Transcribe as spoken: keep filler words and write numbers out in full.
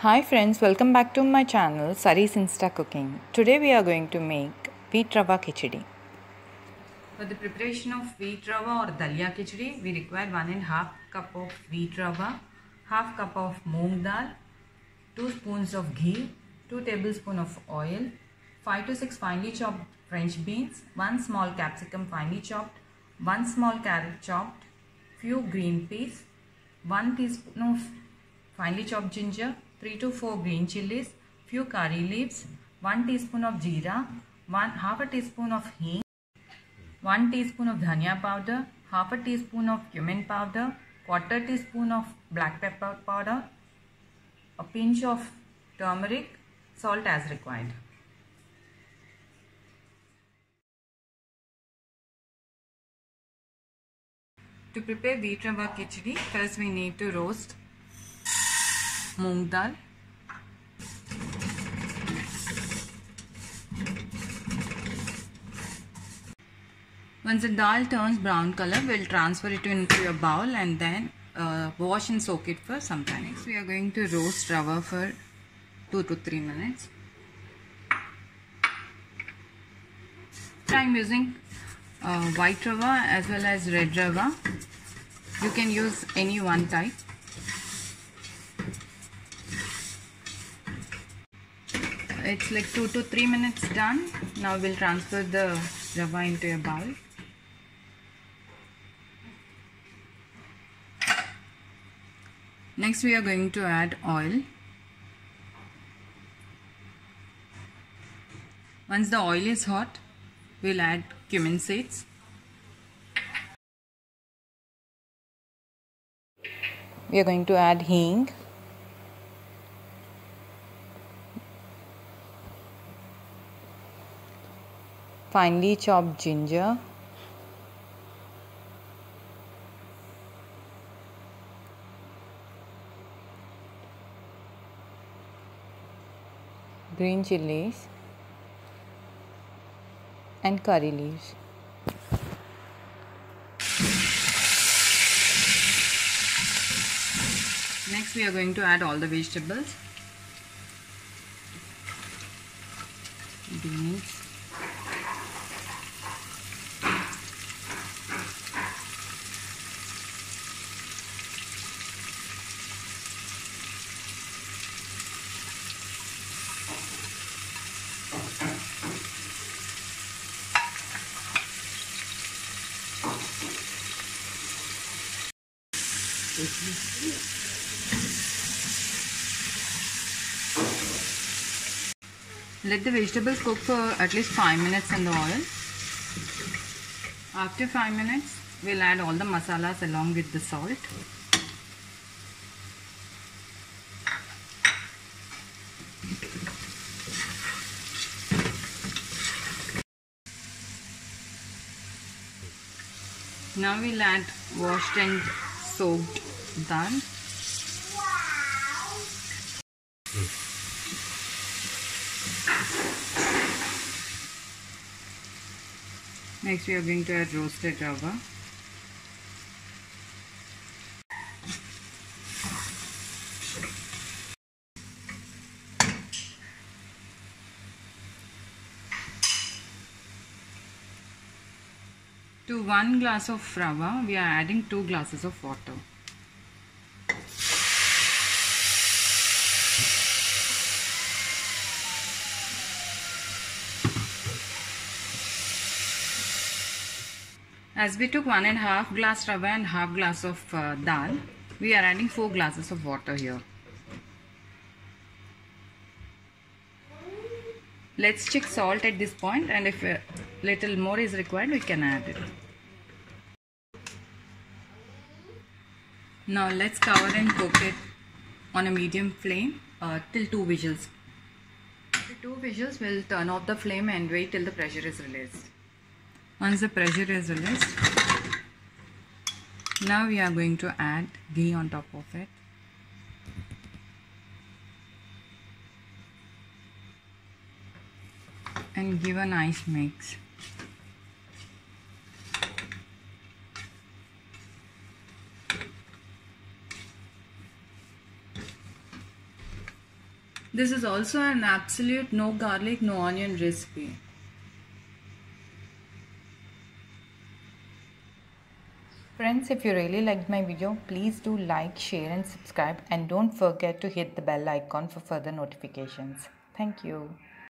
Hi friends, welcome back to my channel Saris Insta Cooking. Today we are going to make wheat rava khichdi. For the preparation of wheat rava or dalia khichdi, we require one and half cup of wheat rava, half cup of moong dal, two spoons of ghee, two tablespoons of oil, five to six finely chopped French beans, one small capsicum finely chopped, one small carrot chopped, few green peas, one teaspoon of finely chopped ginger, three to four green chilies, few curry leaves, one teaspoon of jeera, one half a teaspoon of hing, one teaspoon of dhania powder, half a teaspoon of cumin powder, quarter teaspoon of black pepper powder, a pinch of turmeric, salt as required. To prepare wheat rava khichdi, first we need to roast moong dal. Once the dal turns brown color, we'll transfer it into a bowl and then uh, wash and soak it for some time. Next, we are going to roast rava for two to three minutes. I'm using uh, white rava as well as red rava. You can use any one type. It's like two to three minutes done. Now we'll transfer the rava into a bowl. Next we are going to add oil. Once the oil is hot, we'll add cumin seeds. We are going to add hing. Finely chopped ginger. Green chilies and curry leaves. Next we are going to add all the vegetables. Beans, let the vegetables cook for at least five minutes in the oil. After five minutes, we'll add all the masalas along with the salt. Now we'll add washed and soaked dal. Next we are going to add roasted rava. To one glass of rava, we are adding two glasses of water. As we took one and a half glass rava and half glass of uh, dal, we are adding four glasses of water here. Let's check salt at this point, and if a little more is required, we can add it. Now let's cover and cook it on a medium flame uh, till two whistles. After two whistles, we'll turn off the flame and wait till the pressure is released. Once the pressure is released, now we are going to add ghee on top of it. And give a nice mix. This is also an absolute no garlic, no onion recipe. Friends, if you really liked my video, please do like, share and subscribe, and don't forget to hit the bell icon for further notifications. Thank you.